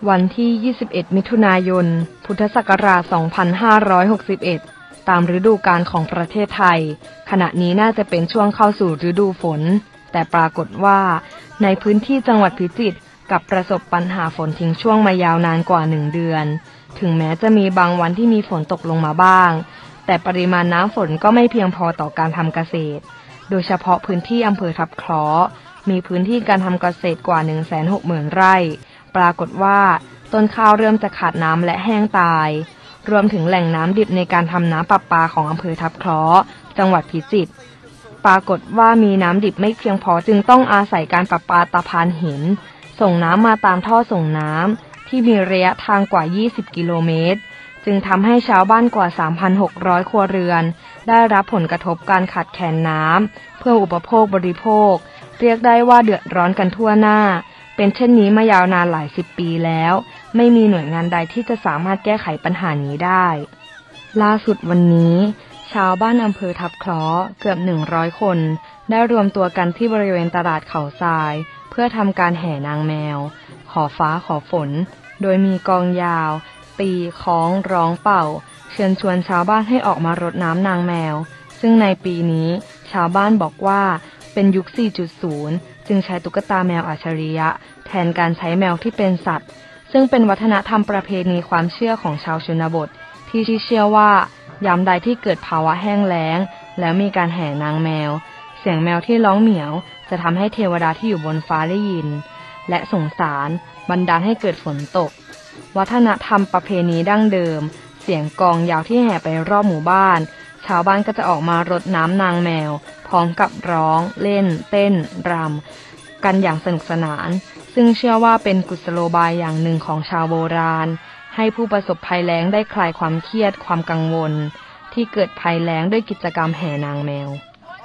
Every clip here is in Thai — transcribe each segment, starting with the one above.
วันที่ 21 มิถุนายน พุทธศักราช 2561 ตามฤดูกาลของประเทศไทยขณะนี้น่าจะเป็นช่วงเข้าสู่ฤดูฝนแต่ปรากฏว่าในพื้นที่จังหวัดพิจิตรกับประสบปัญหาฝนทิ้งช่วงมายาวนานกว่า1 เดือนถึงแม้จะมีบางวันที่มีฝนตกลงมาบ้างแต่ปริมาณน้ำฝนก็ไม่เพียงพอต่อการทำเกษตรโดยเฉพาะพื้นที่อำเภอทับเคราะห์มีพื้นที่การทำเกษตรกว่า 160,000 ไร่ปรากฏว่าต้นข้าวเริ่มจะขาดน้ำและแห้งตายรวมถึงแหล่งน้ำดิบในการทำน้ำประปาของอำเภอทับเคราะห์จังหวัดพิจิตรปรากฏว่ามีน้ำดิบไม่เพียงพอจึงต้องอาศัยการประปาตะพานหินส่งน้ำมาตามท่อส่งน้ำที่มีระยะทางกว่า 20 กิโลเมตรจึงทำให้ชาวบ้านกว่า 3,600 ครัวเรือนได้รับผลกระทบการขาดแคลนน้ำเพื่ออุปโภคบริโภคเรียกได้ว่าเดือดร้อนกันทั่วหน้าเป็นเช่นนี้มายาวนานหลาย10 ปีแล้วไม่มีหน่วยงานใดที่จะสามารถแก้ไขปัญหานี้ได้ล่าสุดวันนี้ชาวบ้านอำเภอทับเคราะห์เกือบ100 คนได้รวมตัวกันที่บริเวณตลาดเขาทรายเพื่อทำการแห่นางแมวขอฟ้าขอฝนโดยมีกองยาวตีคล้องร้องเป่าเชิญชวนชาวบ้านให้ออกมารดน้ำนางแมวซึ่งในปีนี้ชาวบ้านบอกว่าเป็นยุค 4.0 จึงใช้ตุ๊กตาแมวอัจฉริยะแทนการใช้แมวที่เป็นสัตว์ซึ่งเป็นวัฒนธรรมประเพณีความเชื่อของชาวชนบทที่เชื่อว่ายามใดที่เกิดภาวะแห้งแล้งแล้วมีการแห่นางแมวเสียงแมวที่ร้องเหมียวจะทำให้เทวดาที่อยู่บนฟ้าได้ยินและสงสารบันดาลให้เกิดฝนตกวัฒนธรรมประเพณีดั้งเดิมเสียงกลองยาวที่แห่ไปรอบหมู่บ้านชาวบ้านก็จะออกมารดน้ำนางแมวพร้อมกับร้องเล่นเต้นรำกันอย่างสนุกสนานซึ่งเชื่อว่าเป็นกุศโลบายอย่างหนึ่งของชาวโบราณให้ผู้ประสบภัยแล้งได้คลายความเครียดความกังวลที่เกิดภัยแล้งด้วยกิจกรรมแห่นางแมว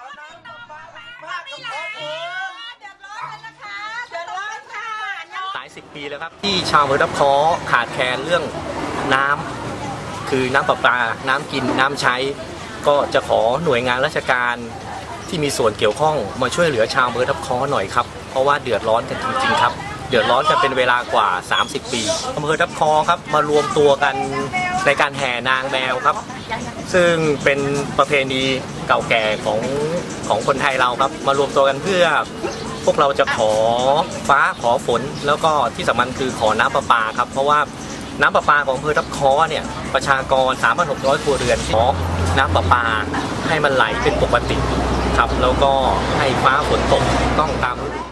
หลาย10 ปีแล้วครับที่ชาวอำเภอทับเคราะห์ขาดแคลนเรื่องน้ำคือน้ำประปาน้ำกินน้ำใช้ก็จะขอหน่วยงานราชการที่มีส่วนเกี่ยวข้องมาช่วยเหลือชาวอำเภอทับเคราะห์หน่อยครับเพราะว่าเดือดร้อนกันจริงๆครับเดือดร้อนกันเป็นเวลากว่า30 ปีอำเภอทับเคราะห์ครับมารวมตัวกันในการแห่นางแมวครับซึ่งเป็นประเพณีเก่าแก่ของคนไทยเราครับมารวมตัวกันเพื่อพวกเราจะขอฟ้าขอฝนแล้วก็ที่สำคัญคือขอน้ำประปาครับเพราะว่าน้ำประปาของอำเภอทับเคราะห์เนี่ยประชากร 3,600 ครัวเรือนขอน้ำประปาให้มันไหลเป็นปกติครับแล้วก็ให้ฟ้าฝนตกต้องตามฤดู